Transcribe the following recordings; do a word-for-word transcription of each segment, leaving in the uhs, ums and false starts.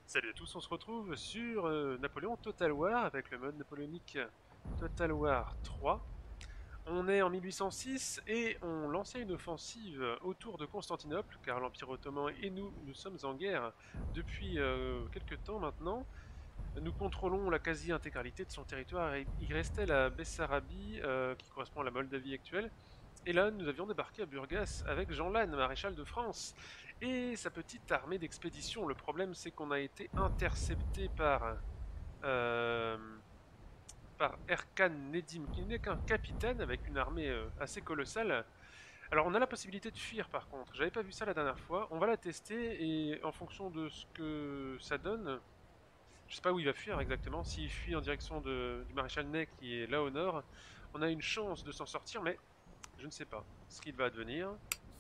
Salut à tous, on se retrouve sur euh, Napoléon Total War avec le mode napoléonique Total War trois. On est en mille huit cent six et on lançait une offensive autour de Constantinople car l'Empire Ottoman et nous, nous sommes en guerre depuis euh, quelques temps maintenant. Nous contrôlons la quasi-intégralité de son territoire et il restait la Bessarabie euh, qui correspond à la Moldavie actuelle. Et là, nous avions débarqué à Burgas avec Jean Lannes, maréchal de France, et sa petite armée d'expédition. Le problème, c'est qu'on a été intercepté par, euh, par Erkan Nedim, qui n'est qu'un capitaine avec une armée euh, assez colossale. Alors, on a la possibilité de fuir, par contre. J'avais pas vu ça la dernière fois. On va la tester, et en fonction de ce que ça donne, je sais pas où il va fuir exactement. S'il fuit en direction de, du maréchal Ney, qui est là au nord, on a une chance de s'en sortir, mais je ne sais pas ce qu'il va advenir.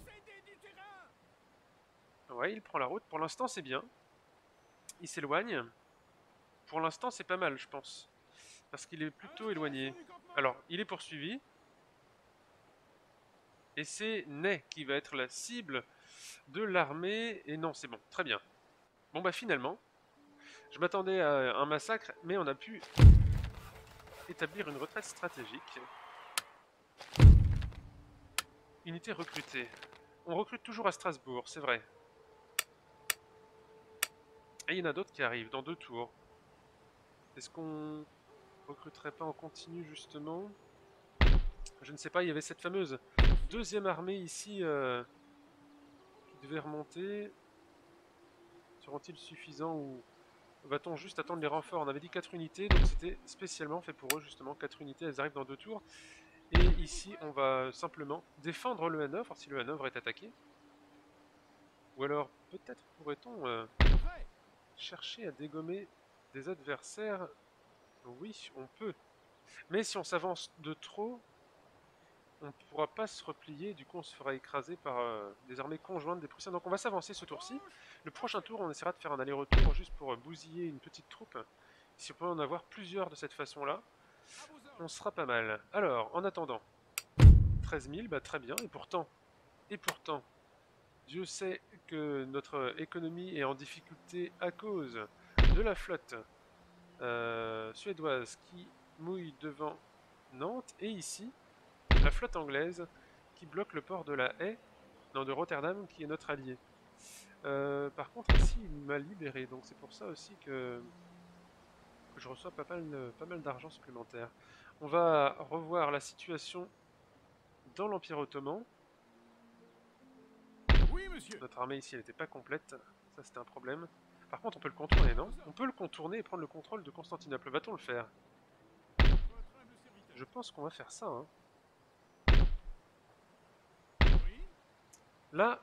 Ouais, il prend la route. Pour l'instant, c'est bien. Il s'éloigne. Pour l'instant, c'est pas mal, je pense. Parce qu'il est plutôt éloigné. Alors, il est poursuivi. Et c'est Ney qui va être la cible de l'armée. Et non, c'est bon. Très bien. Bon, bah finalement, je m'attendais à un massacre, mais on a pu établir une retraite stratégique. Unité recrutée. On recrute toujours à Strasbourg, c'est vrai. Et il y en a d'autres qui arrivent dans deux tours. Est-ce qu'on recruterait pas en continu, justement? Je ne sais pas, il y avait cette fameuse deuxième armée ici euh, qui devait remonter. Seront-ils suffisants ou va-t-on juste attendre les renforts? On avait dit quatre unités, donc c'était spécialement fait pour eux, justement. quatre unités, elles arrivent dans deux tours. Et ici, on va simplement défendre le Hanovre, si le Hanovre est attaqué. Ou alors, peut-être pourrait-on euh, chercher à dégommer des adversaires. Oui, on peut. Mais si on s'avance de trop, on ne pourra pas se replier, du coup on se fera écraser par euh, des armées conjointes des Prussiens. Donc on va s'avancer ce tour-ci. Le prochain tour, on essaiera de faire un aller-retour juste pour euh, bousiller une petite troupe. Si on peut en avoir plusieurs de cette façon-là, on sera pas mal. Alors, en attendant, treize mille, bah très bien, et pourtant, et pourtant, Dieu sait que notre économie est en difficulté à cause de la flotte euh, suédoise qui mouille devant Nantes, et ici, la flotte anglaise qui bloque le port de la Haye, non, de Rotterdam, qui est notre allié. Euh, par contre, ici, il m'a libéré, donc c'est pour ça aussi que, que je reçois pas mal, pas mal d'argent supplémentaire. On va revoir la situation dans l'Empire Ottoman. Oui, monsieur. Notre armée ici, elle n'était pas complète, ça c'était un problème. Par contre, on peut le contourner, non? On peut le contourner et prendre le contrôle de Constantinople. Va-t-on le faire? Je pense qu'on va faire ça, hein. Là...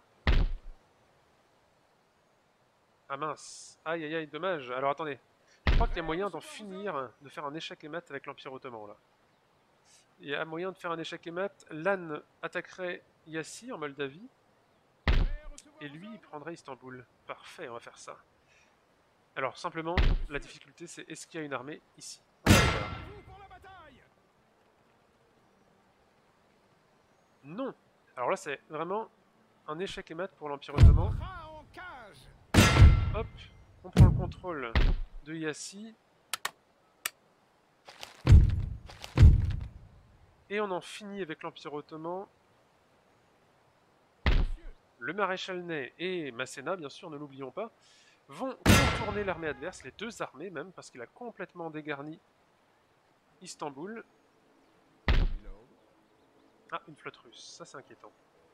Ah mince. Aïe aïe aïe, dommage. Alors attendez. Je crois qu'il y a moyen d'en finir, de faire un échec et mat avec l'Empire Ottoman, là. Il y a moyen de faire un échec et mat. Lan attaquerait Yassi en Moldavie. Et lui, il prendrait Istanbul. Parfait, on va faire ça. Alors, simplement, la difficulté, c'est est-ce qu'il y a une armée ici? On va voir. Non. Alors là, c'est vraiment un échec et mat pour l'Empire Ottoman. Hop, on prend le contrôle de Yassi. Et on en finit avec l'Empire Ottoman. Le maréchal Ney et Masséna, bien sûr, ne l'oublions pas, vont contourner l'armée adverse, les deux armées même, parce qu'il a complètement dégarni Istanbul. Ah, une flotte russe, ça c'est inquiétant.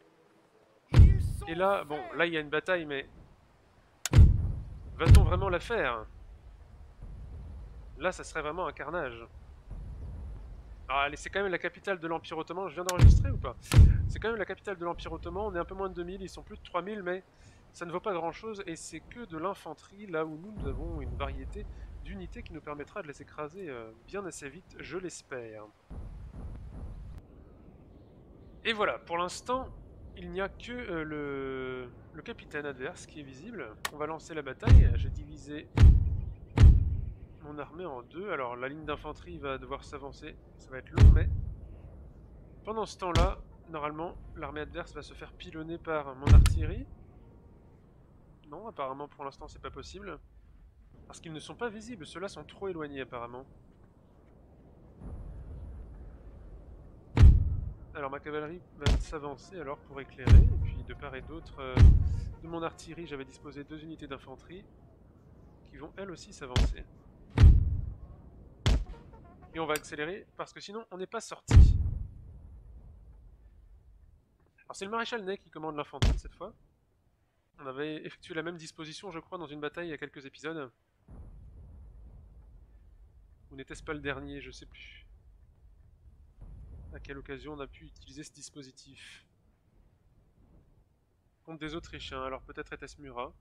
Et là, bon, là il y a une bataille, mais va-t-on vraiment la faire? Là, ça serait vraiment un carnage. Ah, allez, c'est quand même la capitale de l'Empire Ottoman, je viens d'enregistrer ou pas? C'est quand même la capitale de l'Empire Ottoman, on est un peu moins de deux mille, ils sont plus de trois mille, mais ça ne vaut pas grand chose, et c'est que de l'infanterie, là où nous, nous avons une variété d'unités qui nous permettra de les écraser euh, bien assez vite, je l'espère. Et voilà, pour l'instant, il n'y a que euh, le, le capitaine adverse qui est visible. On va lancer la bataille, j'ai divisé mon armée en deux, alors la ligne d'infanterie va devoir s'avancer, ça va être long, mais pendant ce temps-là, normalement, l'armée adverse va se faire pilonner par mon artillerie. Non, apparemment pour l'instant c'est pas possible. Parce qu'ils ne sont pas visibles, ceux-là sont trop éloignés apparemment. Alors ma cavalerie va s'avancer alors pour éclairer, et puis de part et d'autre euh, de mon artillerie j'avais disposé deux unités d'infanterie qui vont elles aussi s'avancer. Et on va accélérer parce que sinon on n'est pas sorti. Alors c'est le maréchal Ney qui commande l'infanterie cette fois. On avait effectué la même disposition je crois dans une bataille il y a quelques épisodes. Ou n'était-ce pas le dernier, je sais plus. À quelle occasion on a pu utiliser ce dispositif contre des Autrichiens, alors peut-être était-ce Murat.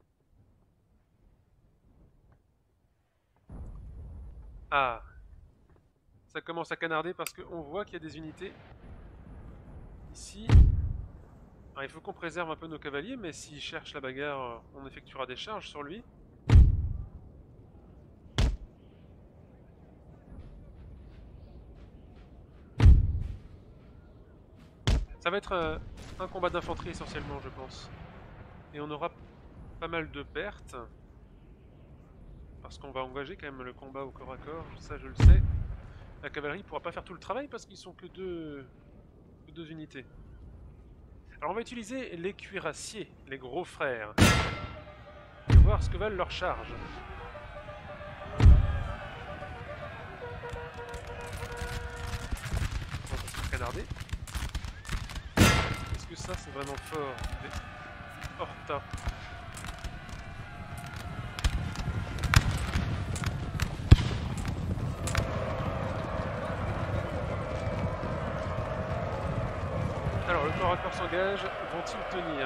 Ah, ça commence à canarder parce qu'on voit qu'il y a des unités ici. Alors, il faut qu'on préserve un peu nos cavaliers, mais s'il cherche la bagarre, on effectuera des charges sur lui. Ça va être euh, un combat d'infanterie essentiellement, je pense. Et on aura pas mal de pertes. Parce qu'on va engager quand même le combat au corps à corps, ça je le sais. La cavalerie ne pourra pas faire tout le travail parce qu'ils sont que deux, que deux unités. Alors on va utiliser les cuirassiers, les gros frères. Et voir ce que valent leurs charges. On va se canarder. Est-ce que ça c'est vraiment fort? Des Horta. Alors, le corps à corps s'engage, vont-ils tenir?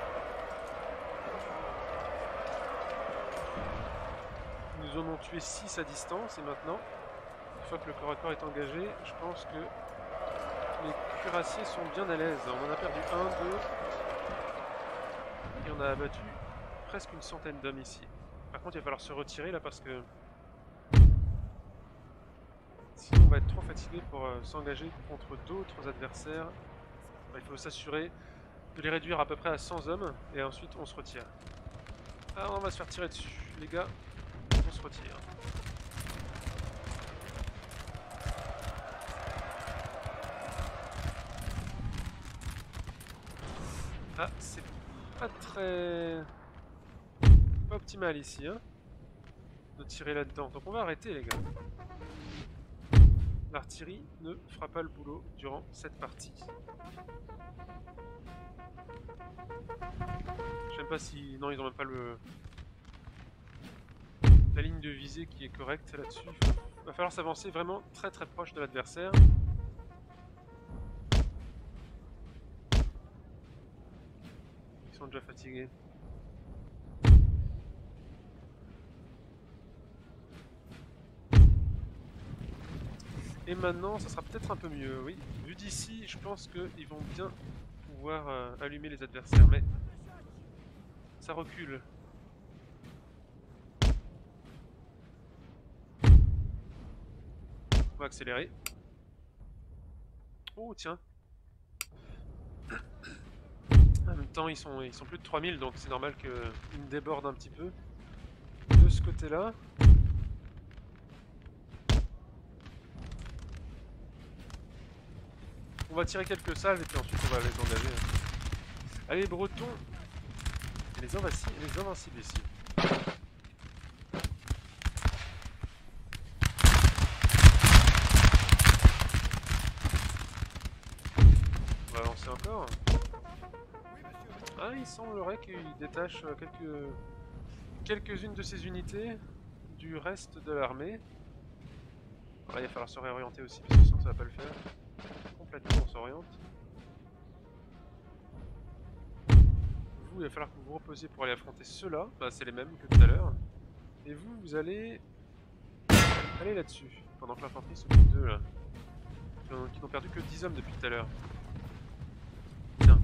Nous en ont tué six à distance, et maintenant, une fois que le corps à corps est engagé, je pense que les cuirassiers sont bien à l'aise. On en a perdu un, deux, et on a abattu presque une centaine d'hommes ici. Par contre, il va falloir se retirer là parce que sinon on va être trop fatigué pour euh, s'engager contre d'autres adversaires. Il faut s'assurer de les réduire à peu près à cent hommes et ensuite on se retire. Ah, on va se faire tirer dessus, les gars, on se retire. Ah, c'est pas très... pas optimal ici, hein, de tirer là-dedans. Donc on va arrêter, les gars. L'artillerie ne fera pas le boulot durant cette partie. Je sais pas si... non, ils ont même pas le... la ligne de visée qui est correcte là-dessus. Il va falloir s'avancer vraiment très très proche de l'adversaire. Ils sont déjà fatigués. Et maintenant, ça sera peut-être un peu mieux, oui. Vu d'ici, je pense qu'ils vont bien pouvoir euh, allumer les adversaires, mais ça recule. On va accélérer. Oh, tiens. En même temps, ils sont, ils sont plus de trois mille, donc c'est normal qu'ils débordent un petit peu. De ce côté-là. On va tirer quelques salves et puis ensuite on va les engager. Allez, Bretons. Les invincibles, les invincibles ici. On va avancer encore. Ah, il semblerait qu'il détache quelques quelques-unes de ses unités du reste de l'armée. Là, il va falloir se réorienter aussi, parce que sinon ça va pas le faire. Complètement, on s'oriente. Vous, il va falloir que vous vous reposiez pour aller affronter ceux-là. Bah, c'est les mêmes que tout à l'heure. Et vous, vous allez aller là-dessus, pendant que l'infanterie s'occupe d'eux là. Qui n'ont perdu que dix hommes depuis tout à l'heure. Tiens.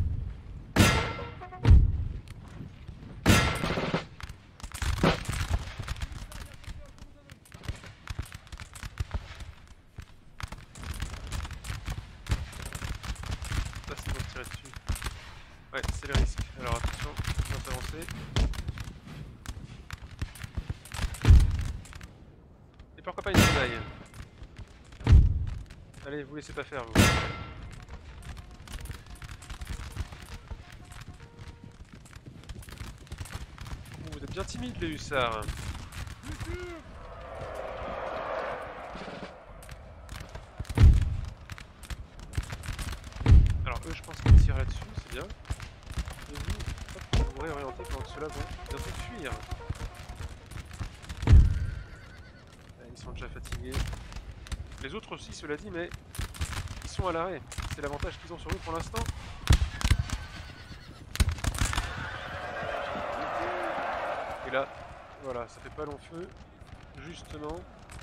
Ça, c'est pour tirer dessus. Ouais, c'est le risque. Alors attention, on va s'avancer. Et pourquoi pas une tenaille? Allez, vous laissez pas faire, vous. Vous êtes bien timide, les hussards. Alors eux, je pense qu'ils tirent là-dessus, c'est bien. Et vous, hop, vous réorientez pendant que ceux-là vont bientôt fuir. Ils sont déjà fatigués. Les autres aussi, cela dit, mais ils sont à l'arrêt. C'est l'avantage qu'ils ont sur nous pour l'instant. Et là, voilà, ça fait pas long feu, justement.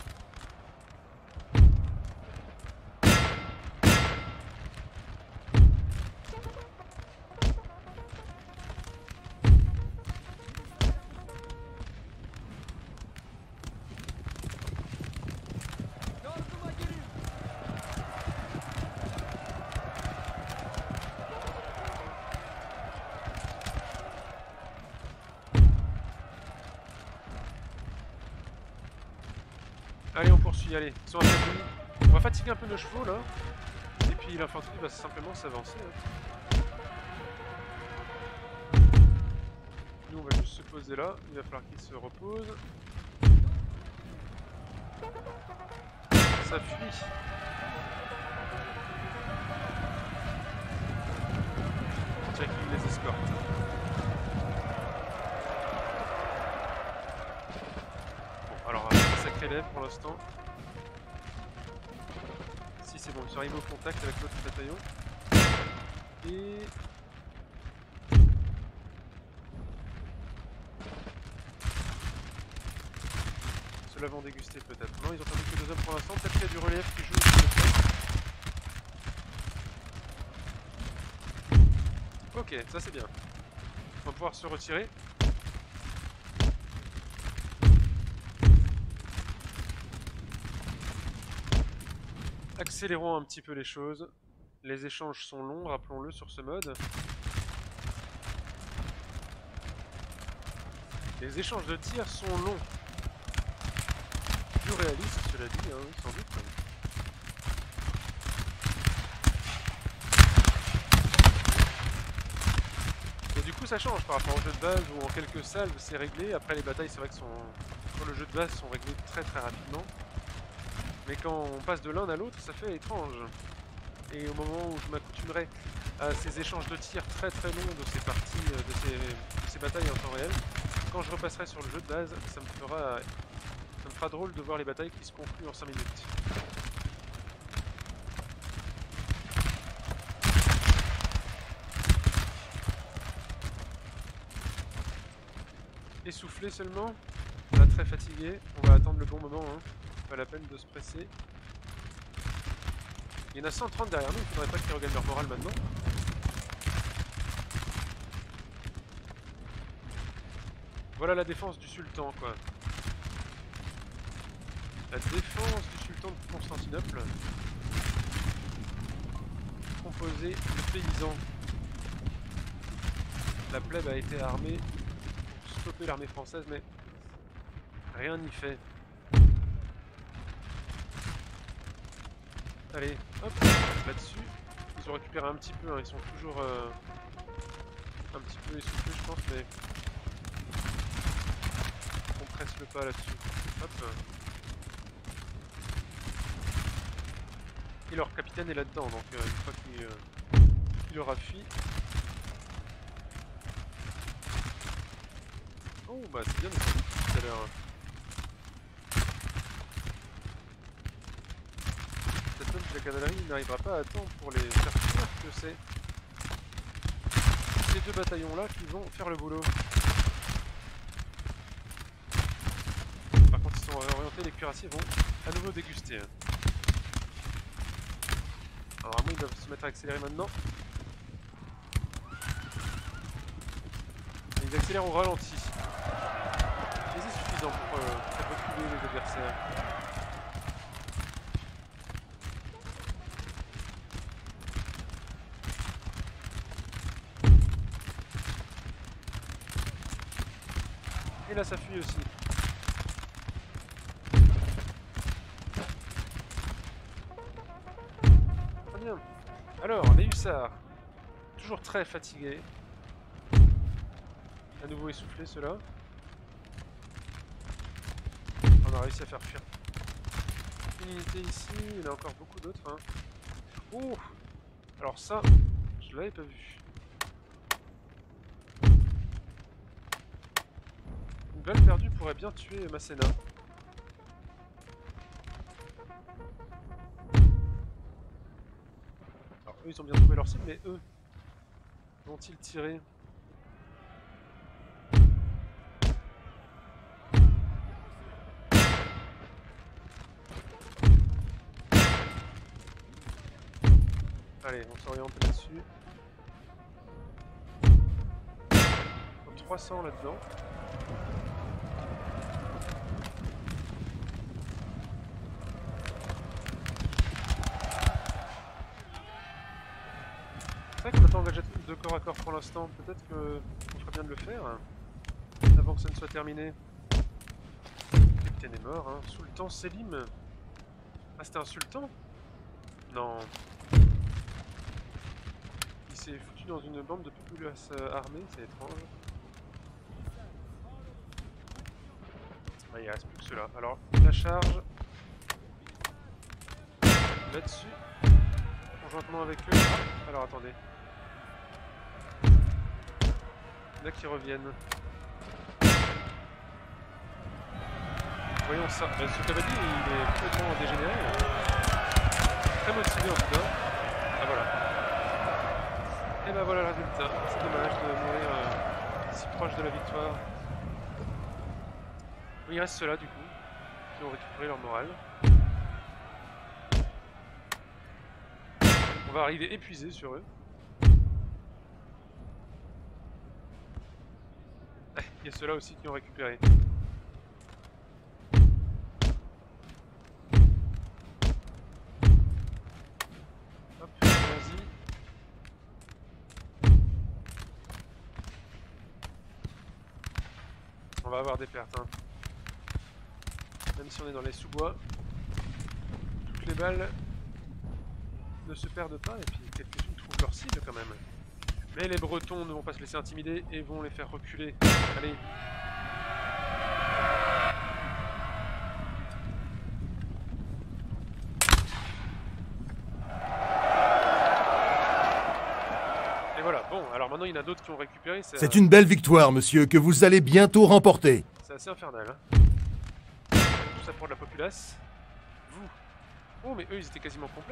Allez, on poursuit, allez, ils sont affaiblis. On va fatiguer un peu nos chevaux là. Et puis l'infanterie va simplement s'avancer. Hein. Nous on va juste se poser là, il va falloir qu'ils se reposent. Ça fuit. On dirait qu'ils les escortent. Élève pour l'instant. Si c'est bon, ils sont arrivés au contact avec l'autre bataillon. Et... Ceux-là vont déguster peut-être. Non, ils ont perdu que deux hommes pour l'instant. Peut-être qu'il y a du relief qui joue sur le fait. Ok, ça c'est bien. On va pouvoir se retirer. Accélérons un petit peu les choses. Les échanges sont longs, rappelons-le, sur ce mode. Les échanges de tir sont longs. Plus réalistes, cela dit, hein, sans doute. Et du coup, ça change par rapport au jeu de base où en quelques salves c'est réglé. Après, les batailles, c'est vrai que sont, sur le jeu de base, sont réglées très très rapidement. Mais quand on passe de l'un à l'autre, ça fait étrange. Et au moment où je m'accoutumerai à ces échanges de tirs très très longs de ces parties, de ces, de ces batailles en temps réel, quand je repasserai sur le jeu de base, ça me fera, ça me fera drôle de voir les batailles qui se concluent en cinq minutes. Essoufflé seulement, là très fatigué, on va attendre le bon moment, hein. Pas la peine de se presser. Il y en a cent trente derrière nous, il ne faudrait pas qu'ils regagnent leur morale maintenant. Voilà la défense du sultan, quoi. La défense du sultan de Constantinople, composée de paysans. La plèbe a été armée pour stopper l'armée française, mais rien n'y fait. Allez, hop, là-dessus. Ils ont récupéré un petit peu, hein. Ils sont toujours euh, un petit peu essoufflés, je pense, mais on presse le pas là-dessus. Hop. Et leur capitaine est là-dedans, donc euh, une fois qu'il euh, il aura fui. Oh, bah c'est bien descendu tout à l'heure. La cavalerie n'arrivera pas à temps pour les faire fuir que c'est ces deux bataillons là qui vont faire le boulot. Par contre ils sont orientés, les cuirassiers vont à nouveau déguster. Alors vraiment ils doivent se mettre à accélérer maintenant. Et ils accélèrent au ralenti. Et c'est suffisant pour euh, faire reculer les adversaires. Et là ça fuit aussi. bien. Alors, les hussards. Toujours très fatigués. À nouveau essoufflés, ceux-là. On a réussi à faire fuir une unité ici. Il y en a encore beaucoup d'autres. Hein. Oh! Alors ça, je l'avais pas vu. Une balle perdue pourrait bien tuer Masséna. Alors eux ils ont bien trouvé leur cible, mais eux, vont-ils tirer? Allez, on s'oriente là-dessus. trois cents là-dedans. C'est vrai qu'on n'a pas engagé de corps à corps pour l'instant. Peut-être qu'on ferait bien de le faire avant que ça ne soit terminé. Le capitaine est mort, hein. Sultan Selim. Ah, c'était un sultan? Non. Il s'est foutu dans une bande de populace armée, c'est étrange. Ah, il reste plus que ceux-là. Alors, la charge. Là-dessus. Conjointement avec eux. Ah, alors attendez. Là qui reviennent. Voyons ça. Ben, ce cavalier il est complètement dégénéré. Très motivé en tout cas. Ah voilà. Et ben voilà le résultat. C'est dommage de mourir euh, si proche de la victoire. Il reste ceux-là du coup, qui ont récupéré leur morale. On va arriver épuisé sur eux. Il y a ceux-là aussi qui ont récupéré. Hop, allons-y. On va avoir des pertes, hein. Même si on est dans les sous-bois, toutes les balles ne se perdent pas, et puis quelques-unes trouvent leur cible quand même. Mais les Bretons ne vont pas se laisser intimider et vont les faire reculer. Allez. Et voilà, bon, alors maintenant il y en a d'autres qui ont récupéré. C'est une belle victoire, monsieur, que vous allez bientôt remporter. C'est assez infernal, hein. Tout ça pour de la populace. Vous. Oh, mais eux, ils étaient quasiment complets.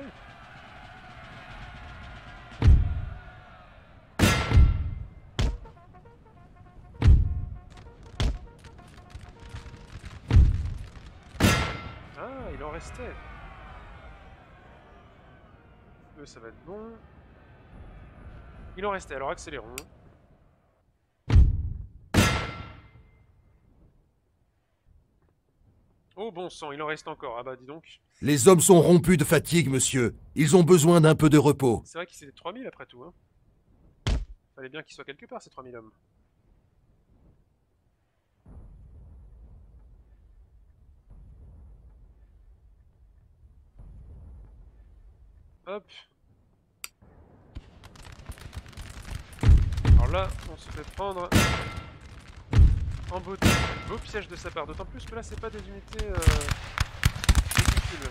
Ah, il en restait. Eux, ça va être bon. Il en restait, alors accélérons. Oh bon sang, il en reste encore. Ah bah dis donc. Les hommes sont rompus de fatigue, monsieur. Ils ont besoin d'un peu de repos. C'est vrai qu'ils étaient trois mille après tout. Hein. Fallait bien qu'ils soient quelque part, ces trois mille hommes. Hop. Alors là, on se fait prendre en beauté. Beau piège de sa part. D'autant plus que là, c'est pas des unités euh, ridicules.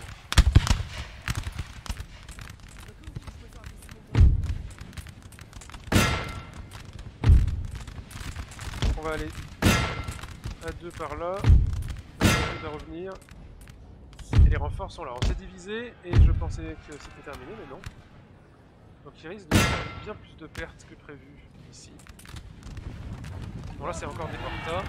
On va aller à deux par là. On va revenir. Et les renforts sont là. On s'est divisé et je pensais que c'était terminé, mais non. Donc il risque de faire bien plus de pertes que prévu ici. Bon là c'est encore des portas.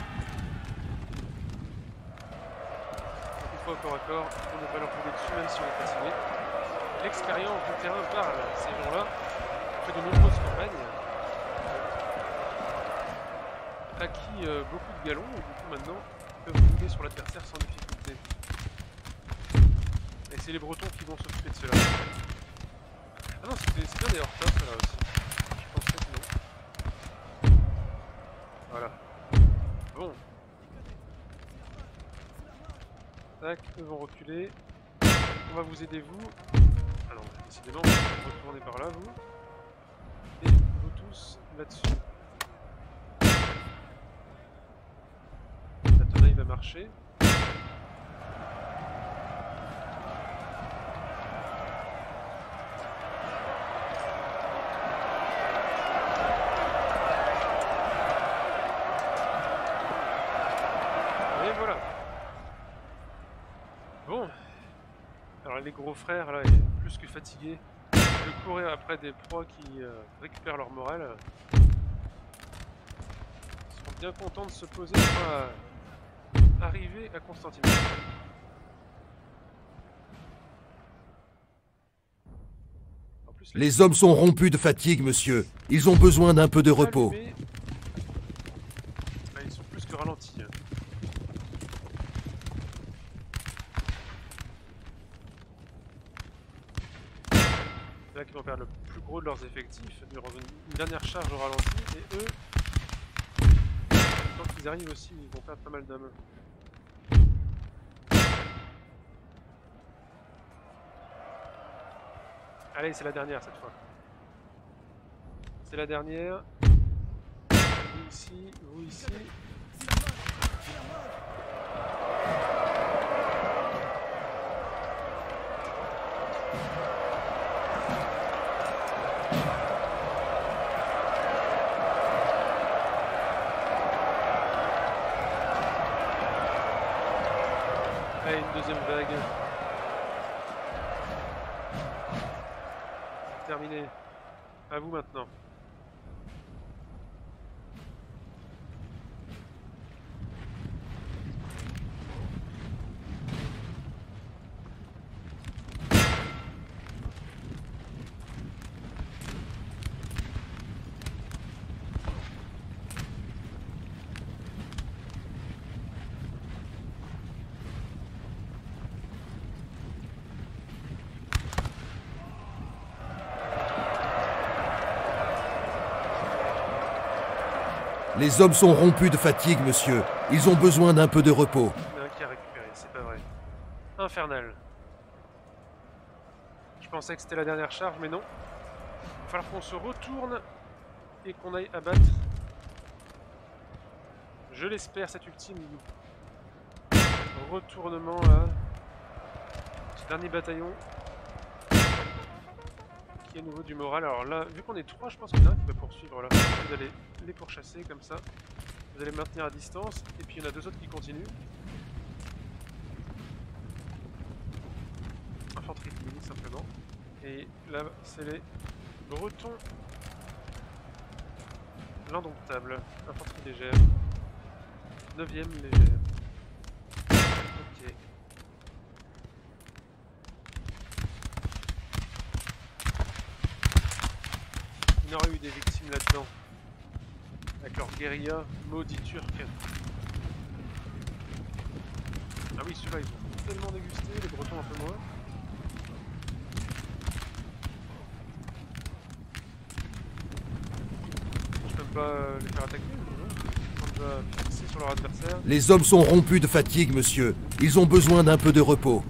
Donc une fois au corps à corps, on ne va pas leur rouler dessus même si on est fatigué. L'expérience du terrain parle. Ces gens-là ont fait de nombreuses campagnes. Acquis euh, beaucoup de galons et du coup maintenant ils peuvent rouler sur l'adversaire sans difficulté. Et c'est les Bretons qui vont s'occuper de cela. Ah non, c'est bien des hortas ceux-là aussi. Je pensais que non. Voilà. Bon. Tac, eux vont reculer. On va vous aider vous. Ah non, décidément, vous retournez par là, vous. Et vous tous là-dessus. La tenaille va marcher. Et voilà. Bon. Alors les gros frères, là, plus que fatigués de courir après des proies qui euh, récupèrent leur morale, ils seront bien contents de se poser pour euh, arriver à Constantinople. En plus, les, Les hommes sont rompus de fatigue, monsieur. Ils ont besoin d'un peu de repos. allumés, ah, ils sont plus que ralentis. C'est là qu'ils vont perdre le plus gros de leurs effectifs durant une, une dernière charge au ralenti, et eux, quand ils arrivent aussi, ils vont perdre pas mal d'hommes. Allez, c'est la dernière cette fois. C'est la dernière. Vous ici, vous ici. Allez, une deuxième vague. Terminé. À vous maintenant. Les hommes sont rompus de fatigue, monsieur. Ils ont besoin d'un peu de repos. Il y en a un qui a récupéré, c'est pas vrai. Infernal. Je pensais que c'était la dernière charge, mais non. Il va falloir qu'on se retourne et qu'on aille abattre. Je l'espère, cet ultime retournement là. Ce dernier bataillon. Qui est à nouveau du moral. Alors là, vu qu'on est trois, je pense qu'il y en a un qui va poursuivre là. Vous allez les pourchasser comme ça. Vous allez maintenir à distance. Et puis il y en a deux autres qui continuent. Infanterie de ligne simplement. Et là, c'est les Bretons. L'indomptable. Infanterie légère. neuvième légère. Ok. Il y aurait eu des victimes là-dedans. Avec leur guérilla maudit turc. Ah oui, ceux-là, ils ont tellement dégusté, les Bretons un peu moins. Je peux même pas les faire attaquer, non? Ils sont déjà fixés sur leur adversaire. Les hommes sont rompus de fatigue, monsieur. Ils ont besoin d'un peu de repos.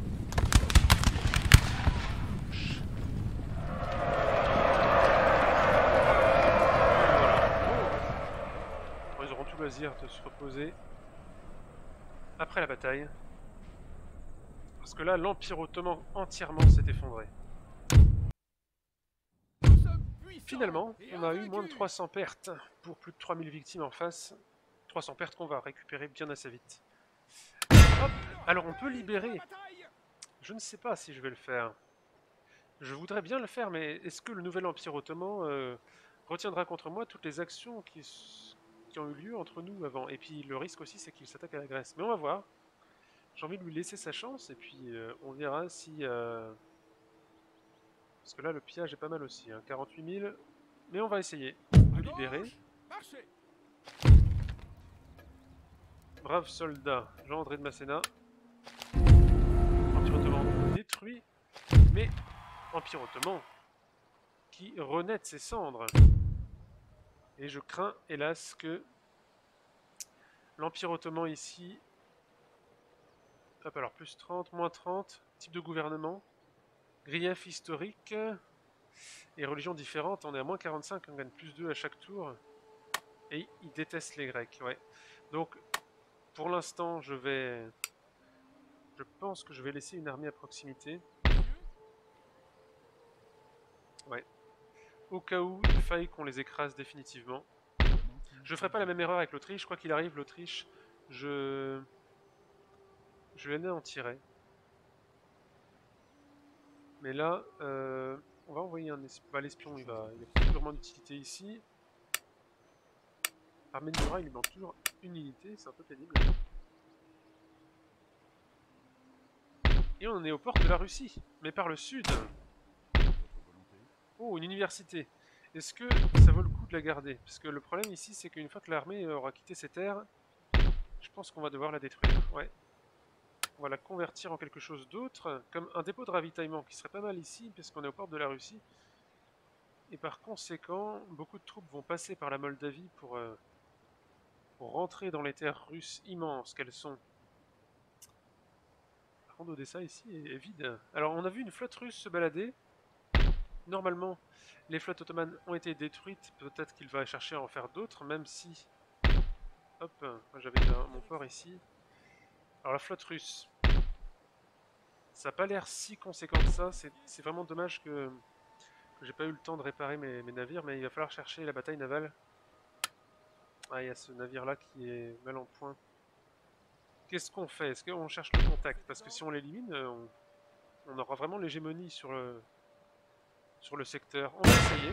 De se reposer après la bataille, parce que là l'Empire ottoman entièrement s'est effondré. Finalement on a eu moins de trois cents pertes pour plus de trois mille victimes en face, trois cents pertes qu'on va récupérer bien assez vite. Hop. Alors on peut libérer, je ne sais pas si je vais le faire, je voudrais bien le faire, mais est-ce que le nouvel Empire ottoman euh, retiendra contre moi toutes les actions qui qui ont eu lieu entre nous avant. Et puis le risque aussi c'est qu'il s'attaque à la Grèce. Mais on va voir. J'ai envie de lui laisser sa chance et puis euh, on verra si... Euh... Parce que là le pillage est pas mal aussi. Hein. quarante-huit mille. Mais on va essayer de libérer. Brave soldat. Jean-André de Masséna. Empire ottoman détruit. Mais Empire ottoman qui renaît de ses cendres. Et je crains, hélas, que l'Empire ottoman ici... Hop, alors plus trente, moins trente, type de gouvernement. Grief historique et religion différente, on est à moins quarante-cinq, on gagne plus deux à chaque tour. Et ils détestent les Grecs, ouais. Donc, pour l'instant, je vais... Je pense que je vais laisser une armée à proximité. Ouais. Au cas où il faille qu'on les écrase définitivement. Je ferai pas la même erreur avec l'Autriche, quoi qu'il arrive, l'Autriche, je... Je l'anéantirai. Mais là, euh, on va envoyer un espion. Bah, l'espion, il va, il a plus purement d'utilité ici. Armée de Murat, il lui manque toujours une unité, c'est un peu pénible. Et on est aux portes de la Russie, mais par le sud. Oh, une université. Est-ce que ça vaut le coup de la garder? Parce que le problème ici, c'est qu'une fois que l'armée aura quitté ces terres, je pense qu'on va devoir la détruire. Ouais. On va la convertir en quelque chose d'autre, comme un dépôt de ravitaillement, qui serait pas mal ici, puisqu'on est aux portes de la Russie. Et par conséquent, beaucoup de troupes vont passer par la Moldavie pour, euh, pour rentrer dans les terres russes immenses qu'elles sont. Par contre, Odessa ici est, est vide. Alors, on a vu une flotte russe se balader. Normalement, les flottes ottomanes ont été détruites. Peut-être qu'il va chercher à en faire d'autres, même si... Hop, moi j'avais mon port ici. Alors la flotte russe, ça n'a pas l'air si conséquent que ça. C'est vraiment dommage que, que j'ai pas eu le temps de réparer mes, mes navires, mais il va falloir chercher la bataille navale. Ah, il y a ce navire-là qui est mal en point. Qu'est-ce qu'on fait? Est-ce qu'on cherche le contact? Parce que si on l'élimine, on, on aura vraiment l'hégémonie sur le, sur le secteur. On va essayer.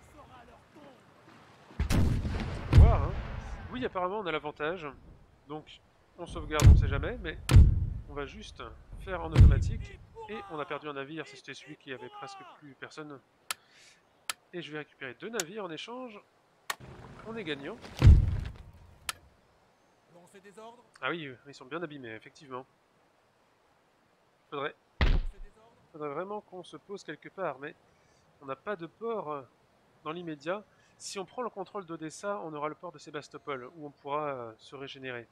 Voir, hein. Oui, apparemment on a l'avantage. Donc on sauvegarde, on sait jamais, mais on va juste faire en automatique. Et on a perdu un navire, c'était celui qui avait presque plus personne. Et je vais récupérer deux navires en échange. On est gagnant. Ah oui, ils sont bien abîmés, effectivement. Faudrait, faudrait vraiment qu'on se pose quelque part, mais on n'a pas de port dans l'immédiat. Si on prend le contrôle d'Odessa, on aura le port de Sébastopol, où on pourra se régénérer.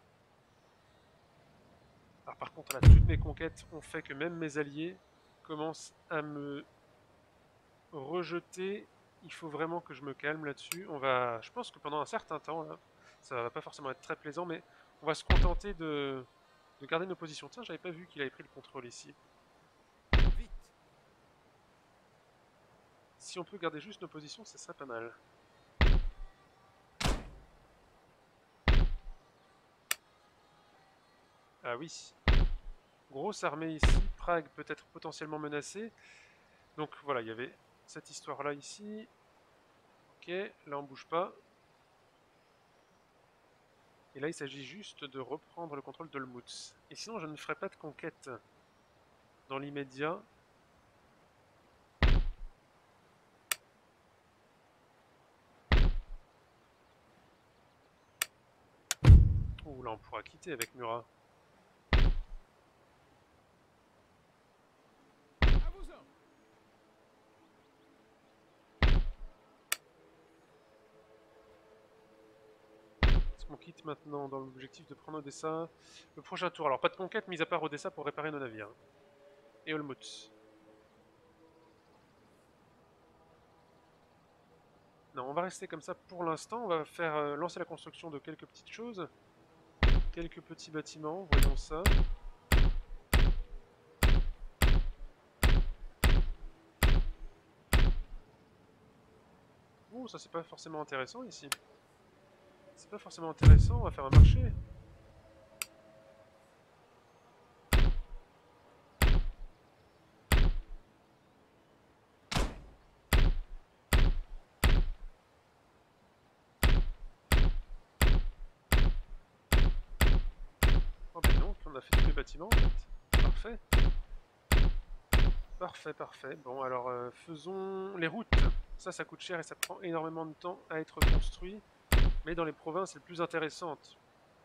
Alors par contre, là, toutes mes conquêtes ont fait que même mes alliés commencent à me rejeter. Il faut vraiment que je me calme là-dessus. On va, je pense que pendant un certain temps, là, ça va pas forcément être très plaisant, mais on va se contenter de, de garder nos positions. Tiens, j'avais pas vu qu'il avait pris le contrôle ici. Si on peut garder juste nos positions, ça serait pas mal. Ah oui. Grosse armée ici. Prague peut être potentiellement menacée. Donc voilà, il y avait cette histoire-là ici. Ok, là on bouge pas. Et là il s'agit juste de reprendre le contrôle d'Olmutz. Et sinon je ne ferai pas de conquête dans l'immédiat. Ouh là on pourra quitter avec Murat. On quitte maintenant dans l'objectif de prendre Odessa. Le prochain tour, alors pas de conquête, mis à part Odessa pour réparer nos navires. Et Olmutz. Non, on va rester comme ça pour l'instant. On va faire euh, lancer la construction de quelques petites choses. Quelques petits bâtiments, voyons ça. Ouh, ça c'est pas forcément intéressant ici. C'est pas forcément intéressant, on va faire un marché. Oh ben donc, on a fait tous les bâtiments en fait. Parfait. Parfait, parfait. Bon alors euh, faisons les routes. Ça, ça coûte cher et ça prend énormément de temps à être construit. Mais dans les provinces les plus intéressantes.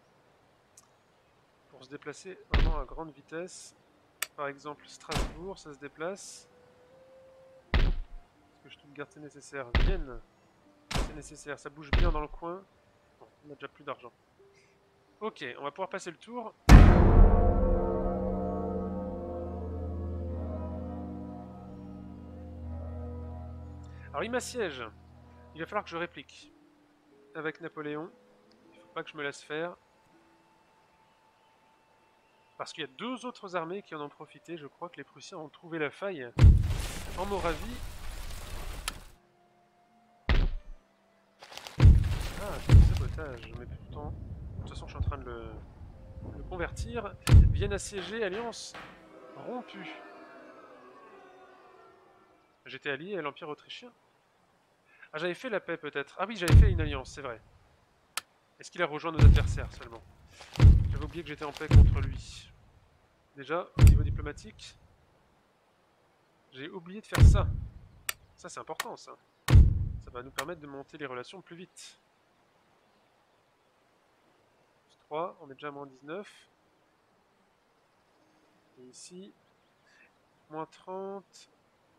Pour se déplacer vraiment à grande vitesse. Par exemple Strasbourg, ça se déplace. Est-ce que Stuttgart c'est nécessaire? Vienne, c'est nécessaire. Ça bouge bien dans le coin. Bon, on a déjà plus d'argent. Ok, on va pouvoir passer le tour. Alors il m'assiège. Il va falloir que je réplique. Avec Napoléon. Il ne faut pas que je me laisse faire. Parce qu'il y a deux autres armées qui en ont profité. Je crois que les Prussiens ont trouvé la faille. En Moravie. Ah, c'est du sabotage. Mais pourtant, de toute façon, je suis en train de le, le convertir. Vienne assiéger, alliance rompue. J'étais allié à l'Empire autrichien. Ah, j'avais fait la paix peut-être. Ah oui, j'avais fait une alliance, c'est vrai. Est-ce qu'il a rejoint nos adversaires seulement? J'avais oublié que j'étais en paix contre lui. Déjà, au niveau diplomatique, j'ai oublié de faire ça. Ça, c'est important, ça. Ça va nous permettre de monter les relations plus vite. plus trois, on est déjà à moins dix-neuf. Et ici, moins trente.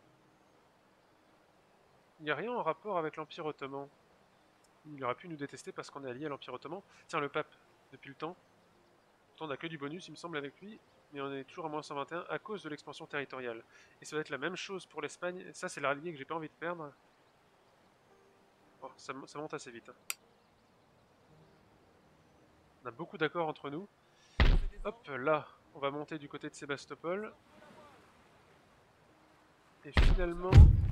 Il n'y a rien en rapport avec l'Empire ottoman. Il aurait pu nous détester parce qu'on est allié à l'Empire ottoman. Tiens, le pape, depuis le temps. Pourtant, on n'a que du bonus, il me semble, avec lui. Mais on est toujours à moins cent vingt et un à cause de l'expansion territoriale. Et ça va être la même chose pour l'Espagne. Ça, c'est l'allié que j'ai pas envie de perdre. Oh, ça, ça monte assez vite. Hein. On a beaucoup d'accords entre nous. Hop, là, on va monter du côté de Sébastopol. Et finalement,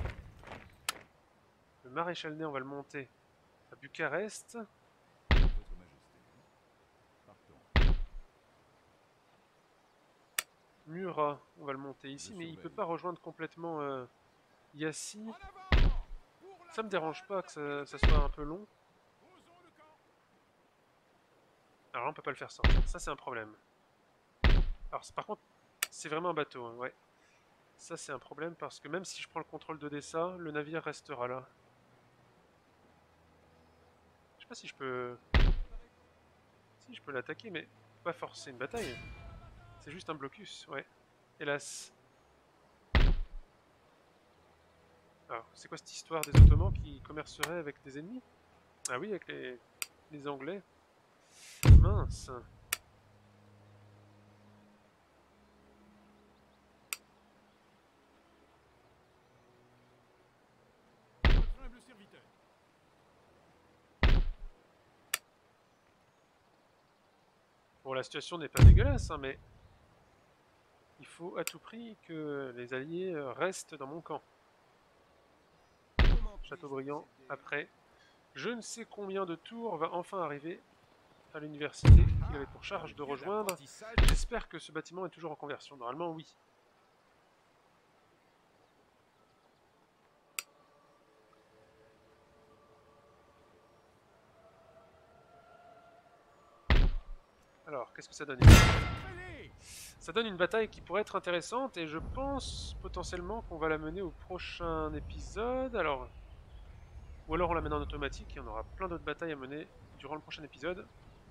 le maréchal Ney, on va le monter à Bucarest. Murat, on va le monter ici, mais il peut pas rejoindre complètement euh, Yassi. Ça me dérange pas que ça, ça soit un peu long. Alors là, on peut pas le faire sortir. Ça, c'est un problème. Alors, par contre, c'est vraiment un bateau, hein, ouais. Ça, c'est un problème parce que même si je prends le contrôle d'Odessa, le navire restera là. Je sais pas si je peux... Si, je peux l'attaquer, mais pas forcer une bataille. C'est juste un blocus, ouais. Hélas. Alors, c'est quoi cette histoire des Ottomans qui commerceraient avec des ennemis? Ah oui, avec les, les Anglais. Mince. Bon, la situation n'est pas dégueulasse, hein, mais il faut à tout prix que les Alliés restent dans mon camp. Châteaubriand, après. Je ne sais combien de tours va enfin arriver à l'université qu'il avait pour charge de rejoindre. J'espère que ce bâtiment est toujours en conversion. Normalement, oui. Alors, qu'est-ce que ça donne ici? Ça donne une bataille qui pourrait être intéressante et je pense potentiellement qu'on va la mener au prochain épisode. Alors, ou alors on la mène en automatique et on aura plein d'autres batailles à mener durant le prochain épisode.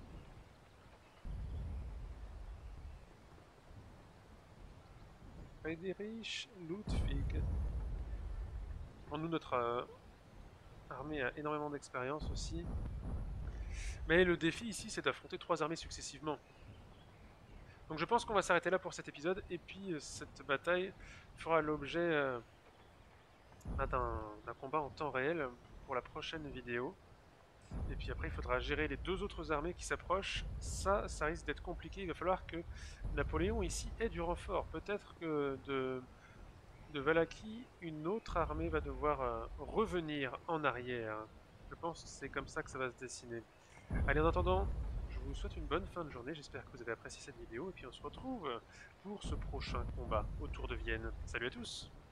Friedrich Ludwig. Bon, nous, notre euh, armée a énormément d'expérience aussi. Mais le défi ici, c'est d'affronter trois armées successivement. Donc je pense qu'on va s'arrêter là pour cet épisode, et puis euh, cette bataille fera l'objet euh, d'un combat en temps réel pour la prochaine vidéo. Et puis après il faudra gérer les deux autres armées qui s'approchent. Ça, ça risque d'être compliqué, il va falloir que Napoléon ici ait du renfort. Peut-être que de, de Valachie, une autre armée va devoir euh, revenir en arrière. Je pense que c'est comme ça que ça va se dessiner. Allez, en attendant, je vous souhaite une bonne fin de journée, j'espère que vous avez apprécié cette vidéo, et puis on se retrouve pour ce prochain combat autour de Vienne. Salut à tous!